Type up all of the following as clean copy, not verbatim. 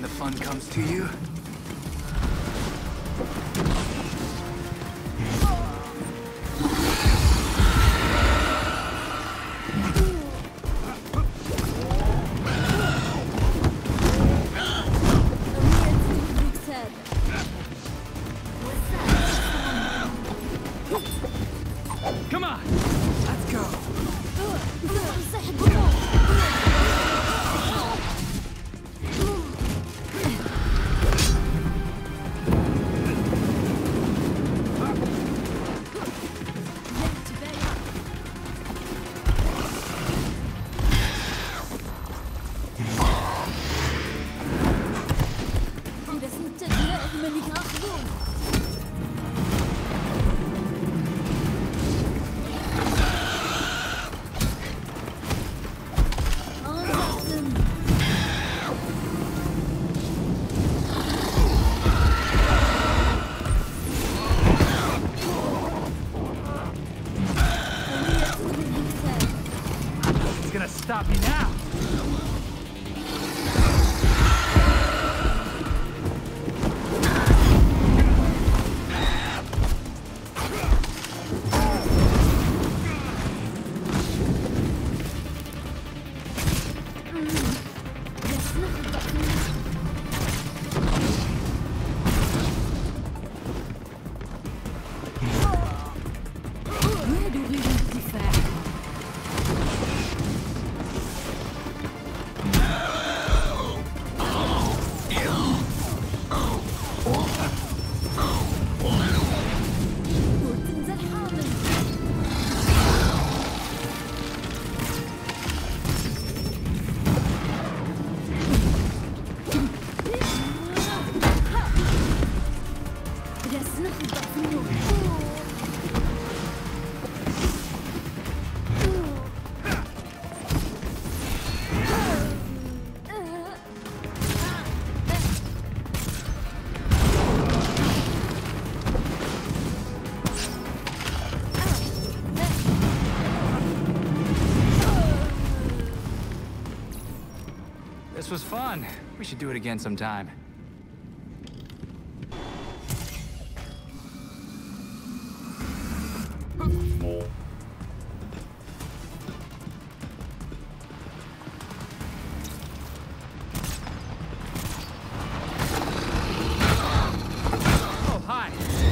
the fun comes to you. Come on, let's go. Stop me now! This was fun. We should do it again sometime. Oh, hi.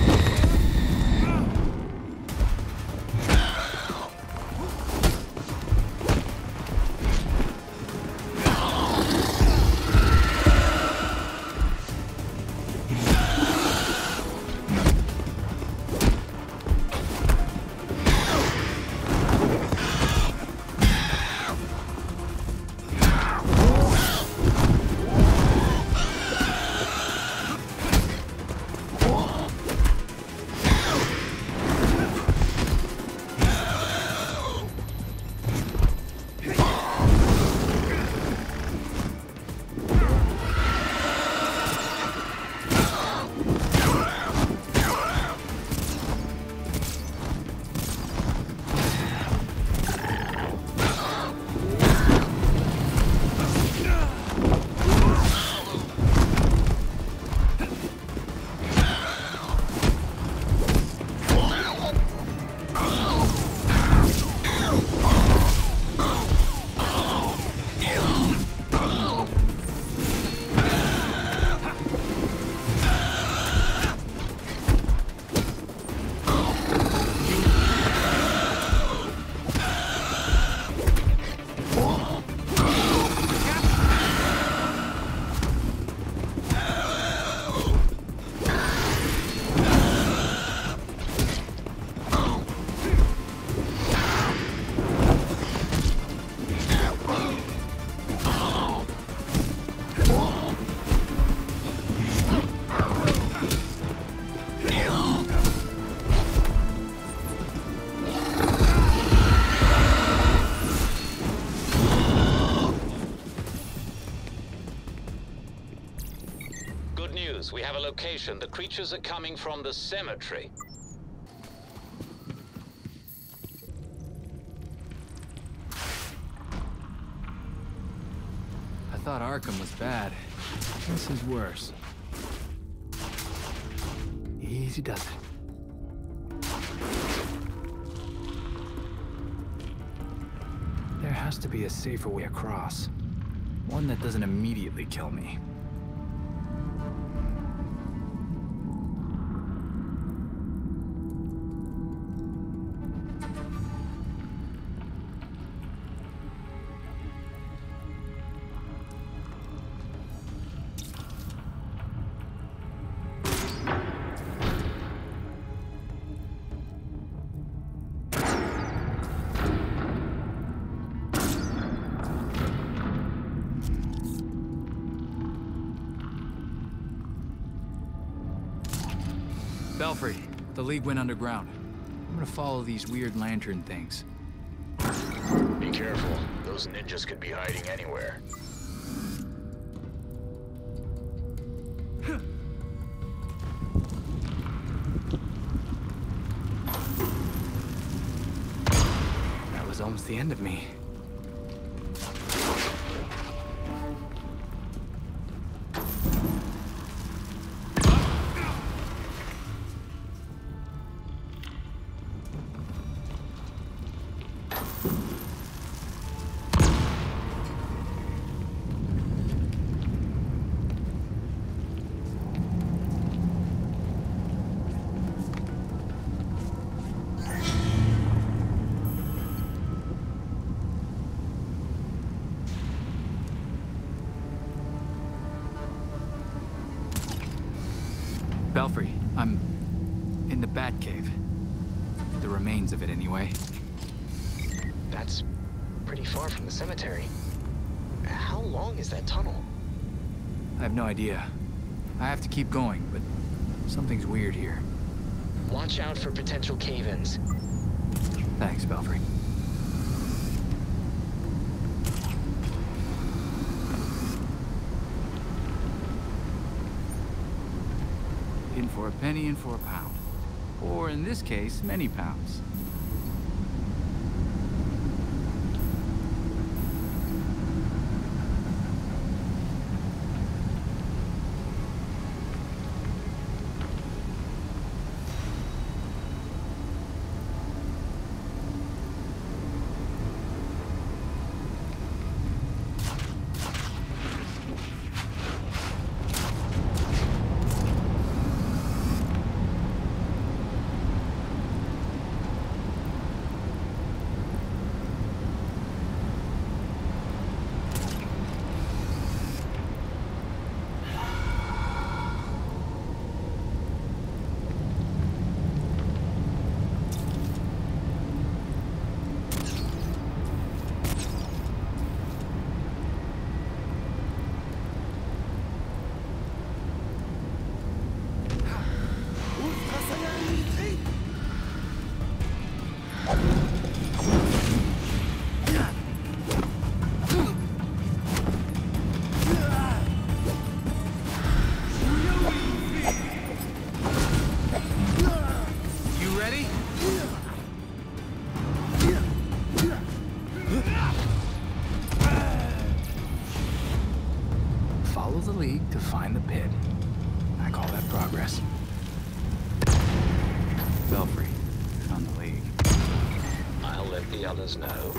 We have a location. The creatures are coming from the cemetery. I thought Arkham was bad. This is worse. Easy does it. There has to be a safer way across. One that doesn't immediately kill me. Belfry, the League went underground. I'm gonna follow these weird lantern things. Be careful. Those ninjas could be hiding anywhere. That was almost the end of me. Belfry, I'm in the Batcave. The remains of it, anyway. That's pretty far from the cemetery. How long is that tunnel? I have no idea. I have to keep going, but something's weird here. Watch out for potential cave-ins. Thanks, Belfry. In for a penny, in for a pound. Or in this case, many pounds. Follow the League to find the pit. I call that progress. Belfry, found the League. I'll let the others know.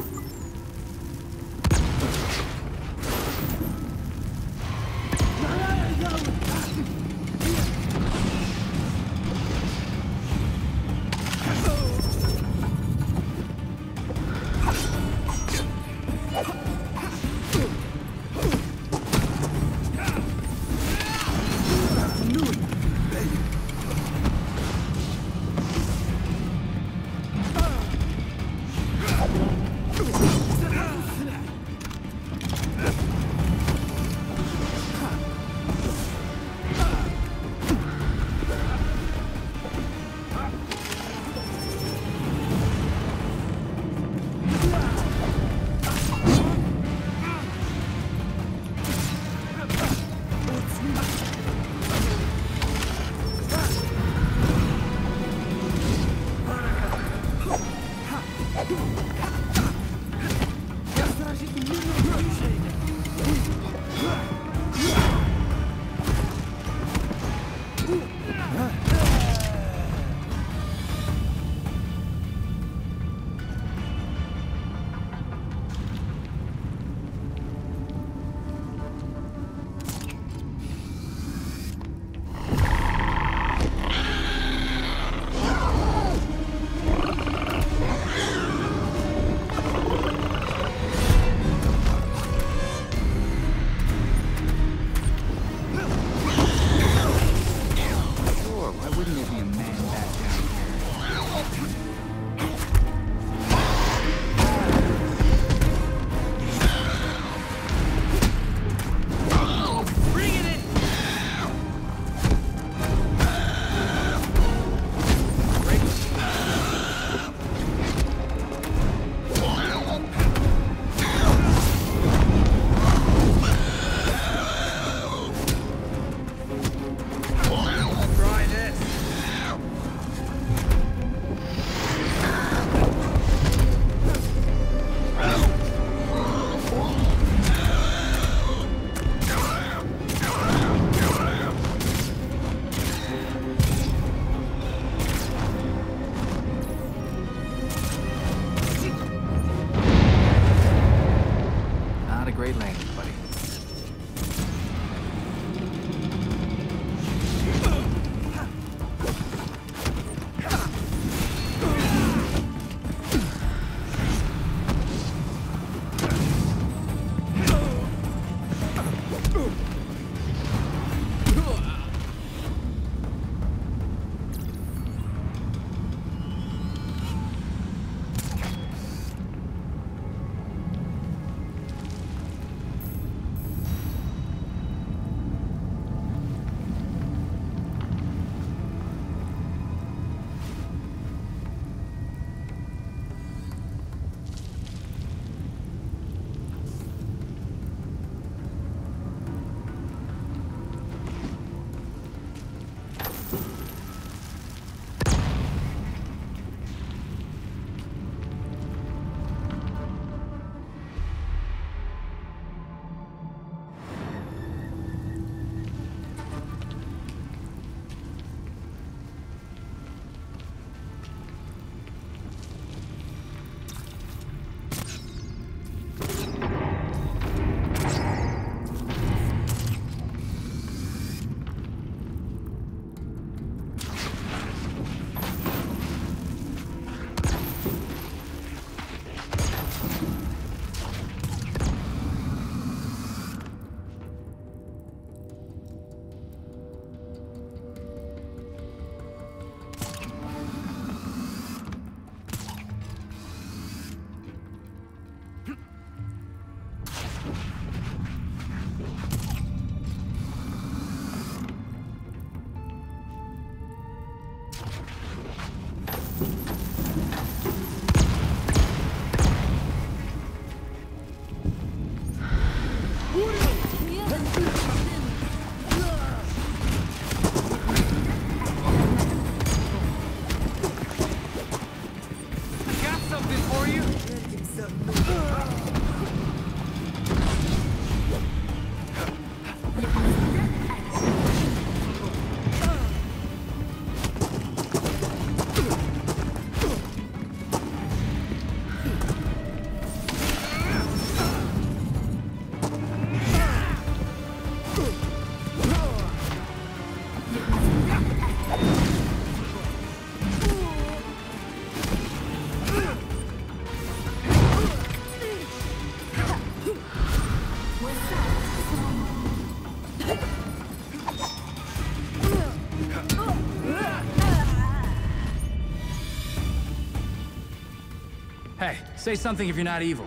Hey, say something if you're not evil.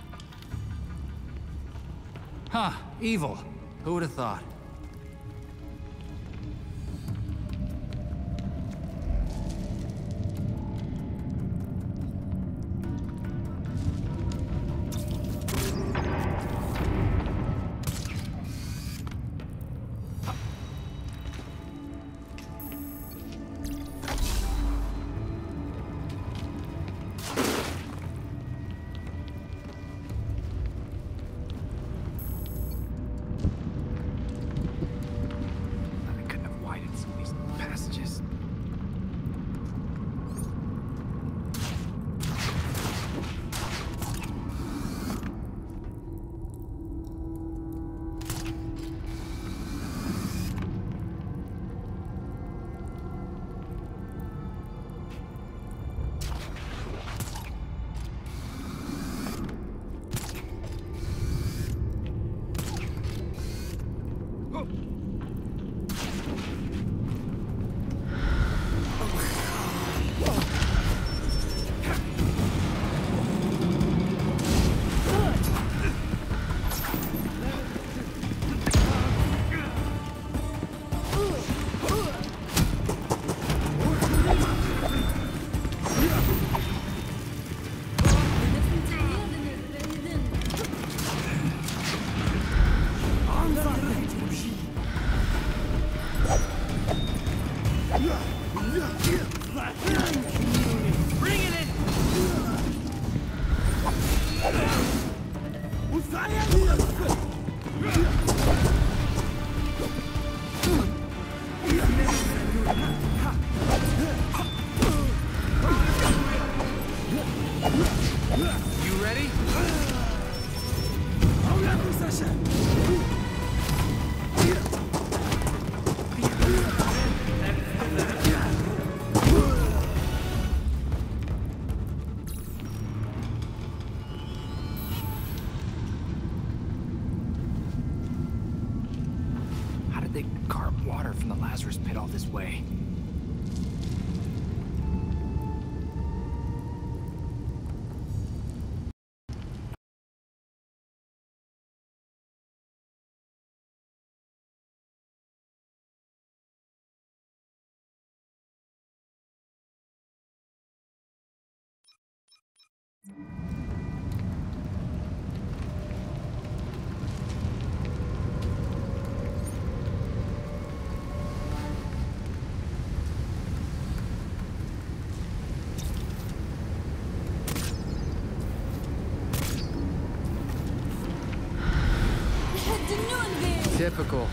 Huh, evil. Who would have thought? You ready? How did they cart water from the Lazarus pit all this way? Typical.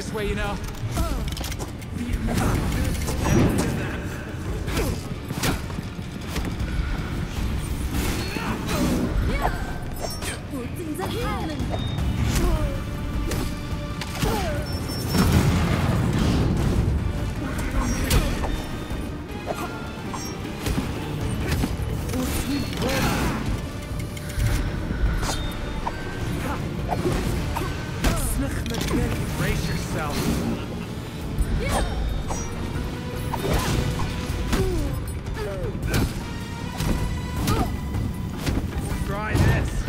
this way, you know. Brace yourself. Try this.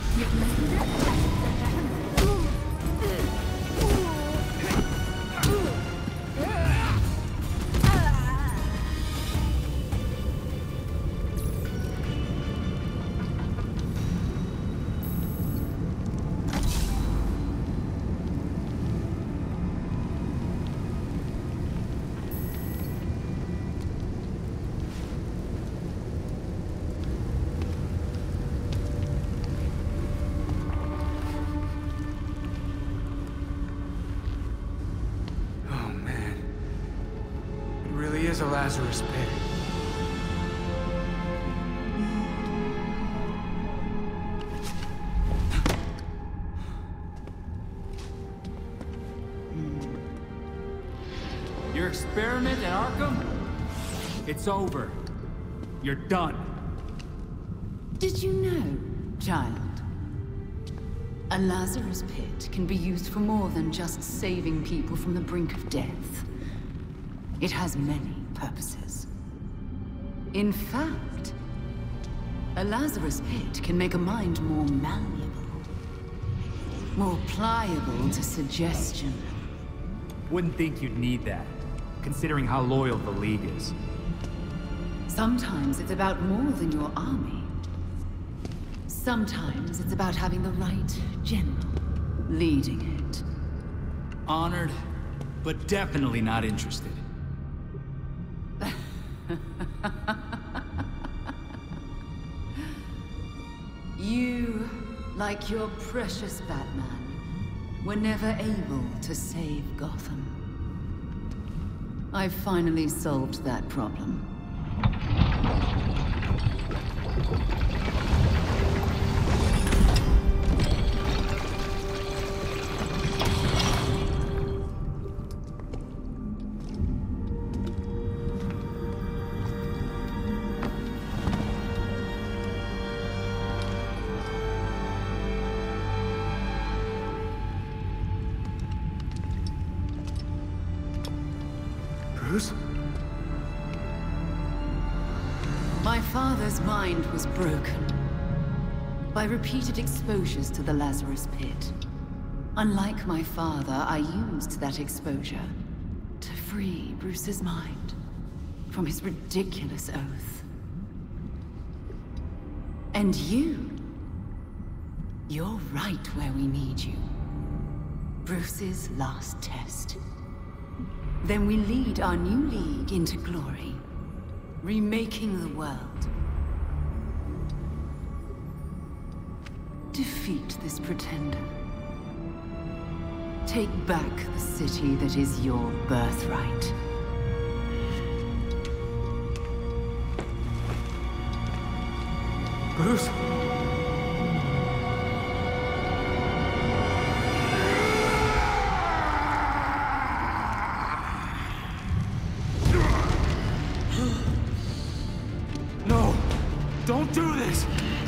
Is a Lazarus pit. Your experiment at Arkham? It's over. You're done. Did you know, child? A Lazarus pit can be used for more than just saving people from the brink of death. It has many purposes. In fact, a Lazarus pit can make a mind more malleable, more pliable to suggestion. Wouldn't think you'd need that, considering how loyal the League is. Sometimes it's about more than your army. Sometimes it's about having the right general leading it. Honored, but definitely not interested. You, like your precious Batman, were never able to save Gotham. I've finally solved that problem. Bruce? My father's mind was broken by repeated exposures to the Lazarus Pit. Unlike my father, I used that exposure to free Bruce's mind from his ridiculous oath. And you're right where we need you. Bruce's last test. Then we lead our new league into glory, remaking the world. Defeat this pretender. Take back the city that is your birthright. Bruce? No! Don't do this!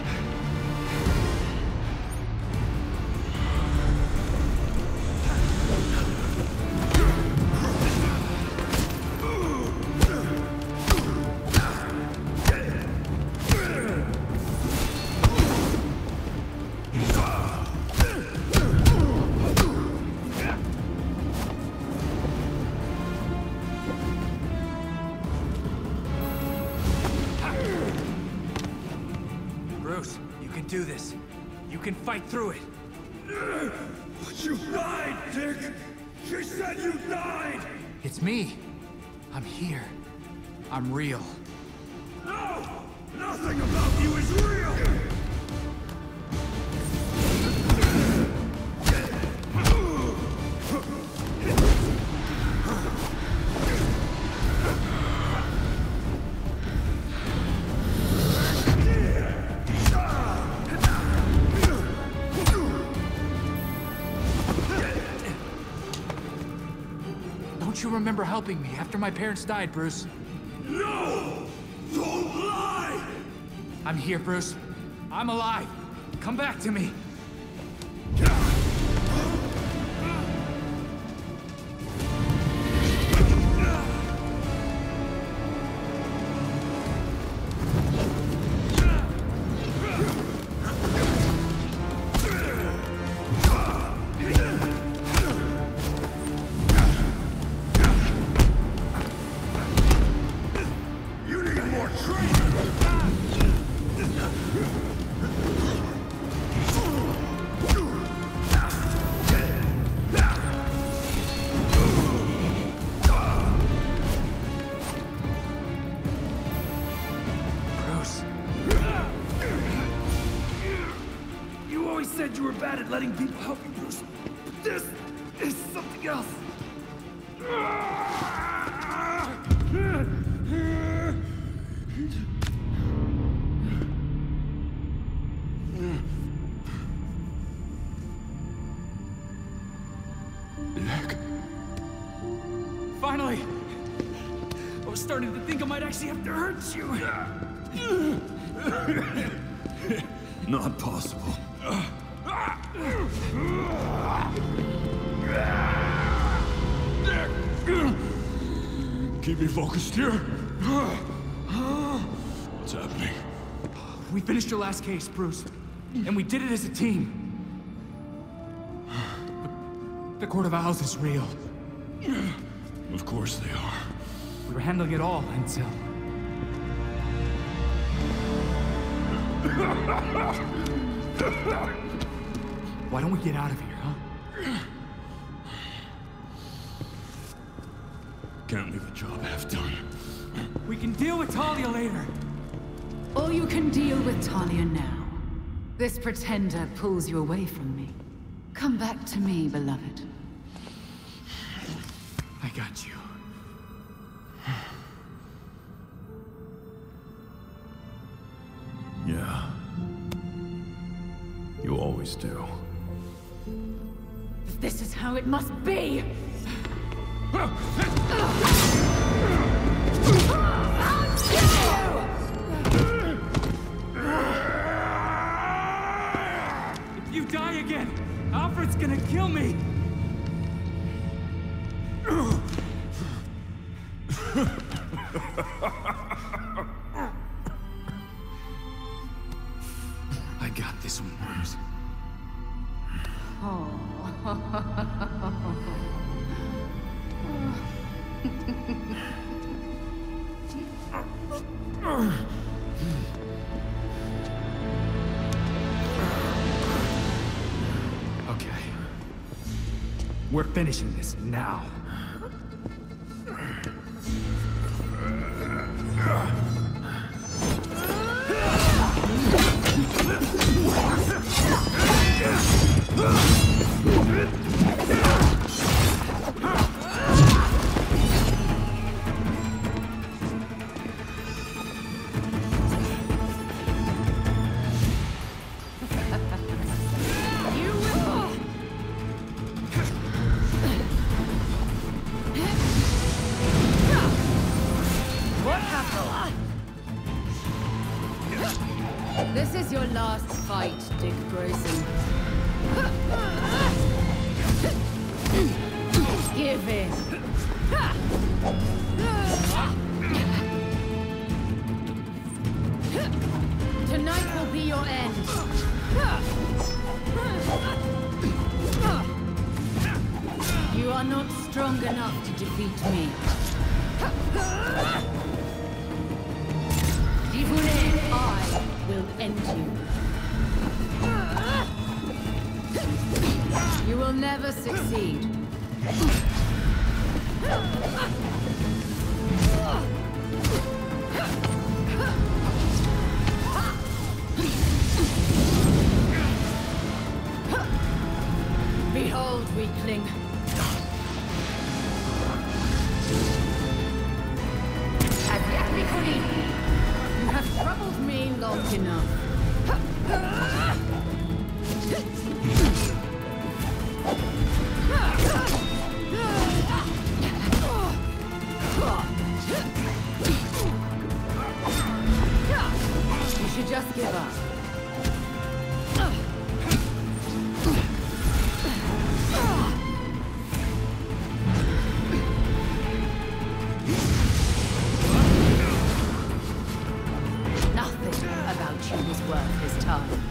Bruce, you can do this. You can fight through it. You died, Dick! She said you died! It's me. I'm here. I'm real. No! Nothing about you is real! remember helping me after my parents died, Bruce. No! Don't lie! I'm here, Bruce. I'm alive. Come back to me. Said you were bad at letting people help you, Bruce. But this is something else. Nick. Finally! I was starting to think I might actually have to hurt you. Not possible. Keep me focused here. What's happening? We finished your last case, Bruce. And we did it as a team. The Court of Owls is real. Of course they are. We were handling it all until... Why don't we get out of here, huh? Can't leave a job half done. We can deal with Talia later. Or you can deal with Talia now. This pretender pulls you away from me. Come back to me, beloved. I got you. Yeah. You always do. This is how it must be! If you die again, Alfred's gonna kill me! I got this one, Bruce. Okay. We're finishing this now. This is your last fight, Dick Grayson. Give in. Tonight will be your end. You are not strong enough to defeat me. I will end you. You will never succeed. Behold, weakling. You have troubled me long enough. You should just give up. Nothing about you was worth his time.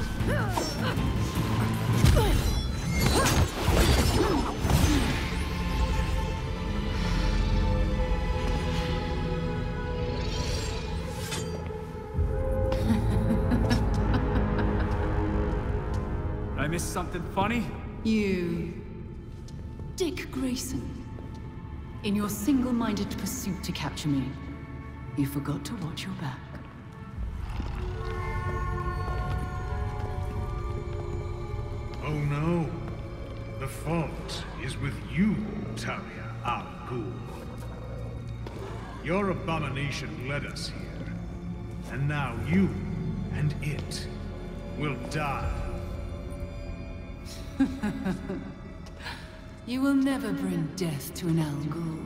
Did I miss something funny? You... Dick Grayson. In your single-minded pursuit to capture me, you forgot to watch your back. Oh no. The fault is with you, Talia al Ghul. Your abomination led us here. And now you and it will die. You will never bring death to an Al Ghul.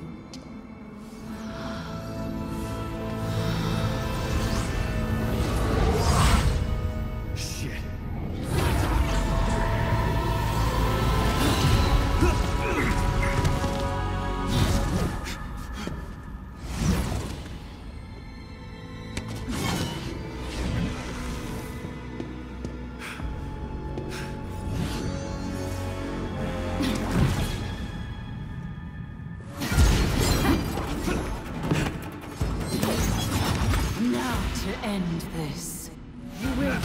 To end this, you will.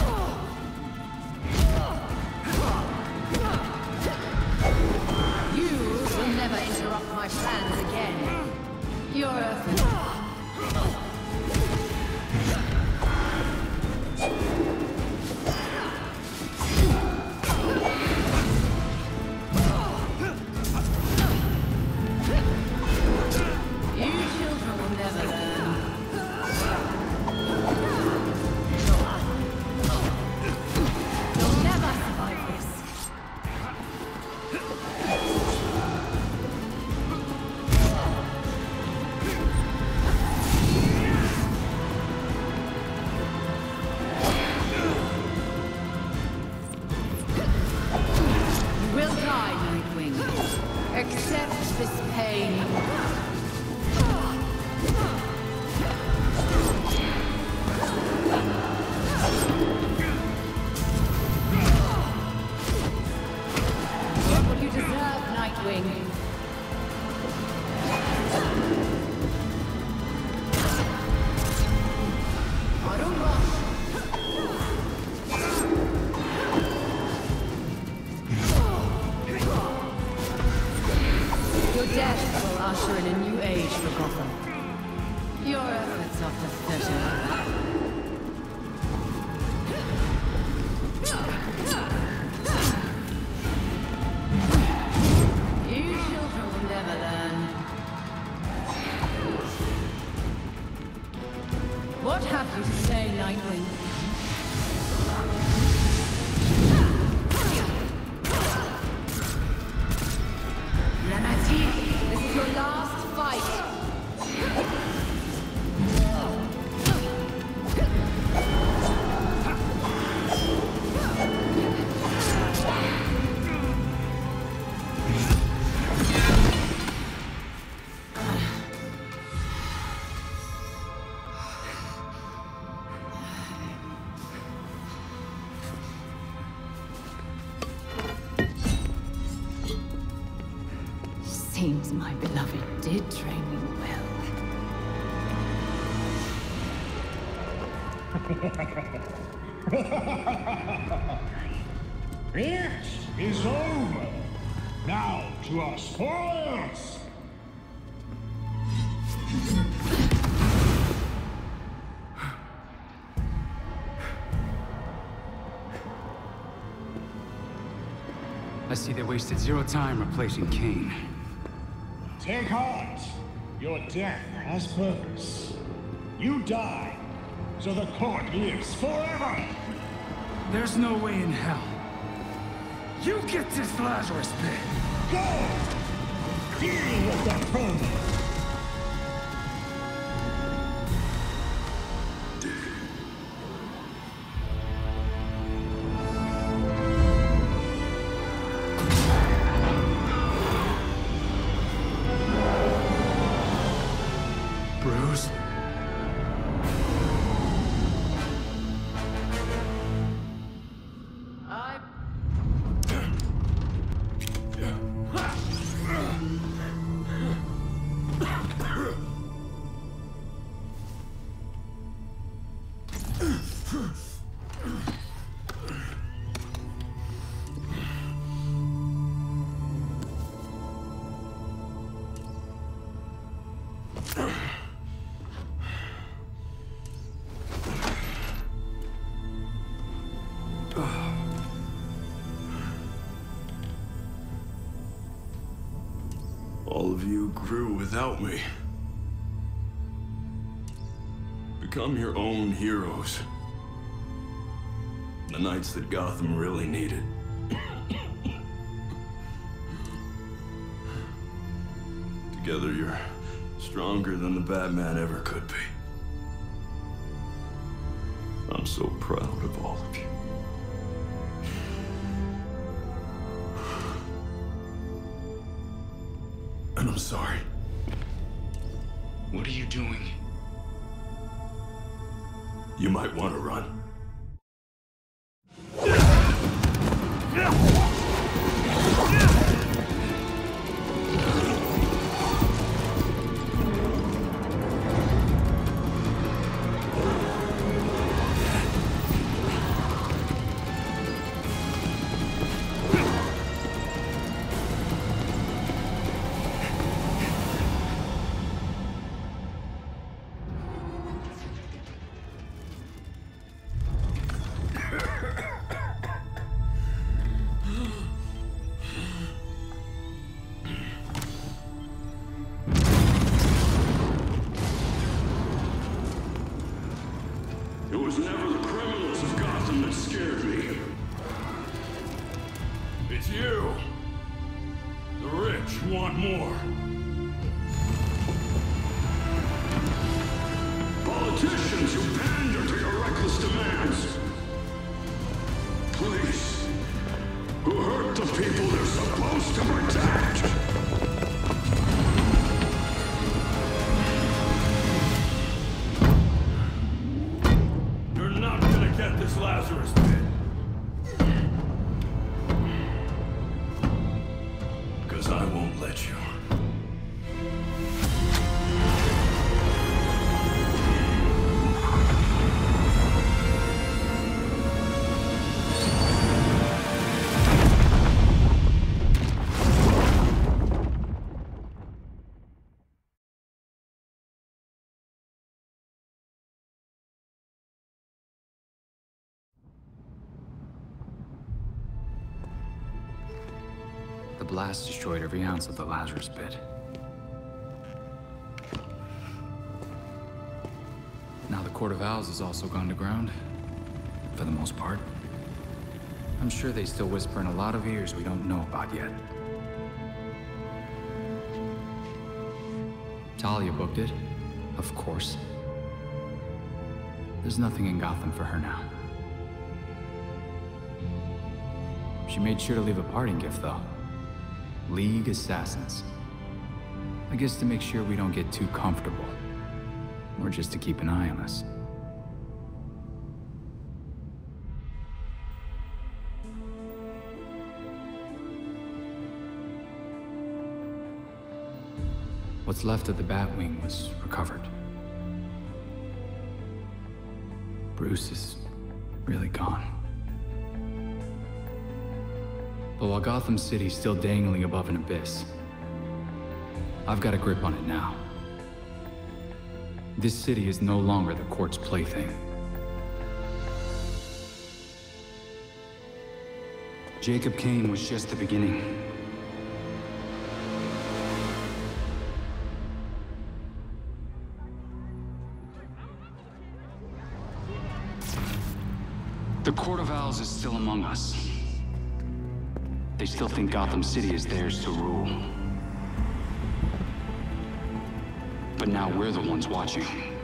You will never interrupt my plans again. You're a... Accept this pain. What you deserve, Nightwing. I don't rush. Your death will usher in a new age for Gotham. Your efforts are pathetic. You children will never learn. What have you to say, Nightwing? This is your last fight. Seems my beloved did train you well. It is over. Now to our spoils. I see they wasted zero time replacing Kane. Take heart. Your death has purpose. You die, so the court lives forever. There's no way in hell. You get this Lazarus pit! Go! Deal with the vermin! Bruce? All of you grew without me. Become your own heroes. The knights that Gotham really needed. Together, you're stronger than the Batman ever could be. I'm so proud of all of you. And I'm sorry. What are you doing? You might want to run. It was never the criminals of Gotham that scared me. It's you. The rich want more. Politicians who pander to your reckless demands. Police who hurt the people they're supposed to protect. Get this Lazarus pit. Because I won't let you. The blast destroyed every ounce of the Lazarus pit. Now the Court of Owls has also gone to ground. For the most part. I'm sure they still whisper in a lot of ears we don't know about yet. Talia booked it, of course. There's nothing in Gotham for her now. She made sure to leave a parting gift, though. League Assassins. I guess to make sure we don't get too comfortable. Or just to keep an eye on us. What's left of the Batwing was recovered. Bruce is really gone. But while Gotham City's still dangling above an abyss, I've got a grip on it now. This city is no longer the court's plaything. Jacob Kane was just the beginning. The Court of Owls is still among us. They still think Gotham City is theirs to rule. But now we're the ones watching.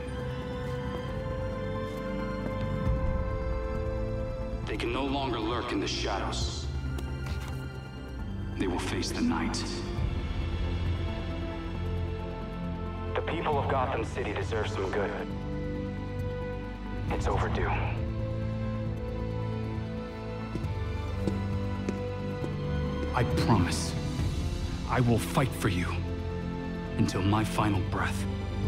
They can no longer lurk in the shadows. They will face the night. The people of Gotham City deserve some good. It's overdue. I promise, I will fight for you until my final breath.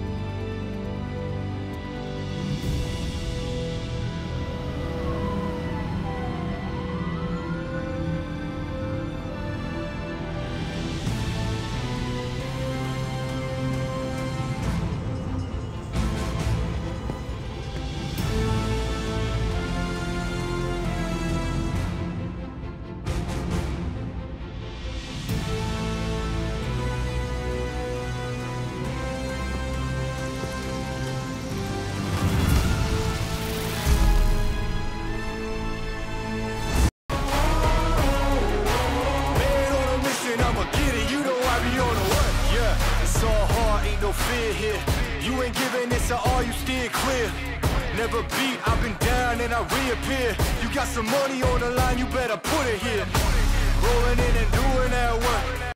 Fear here. You ain't giving this to all, you steer clear. Never beat, I've been down and I reappear. You got some money on the line, you better put it here. Rolling in and doing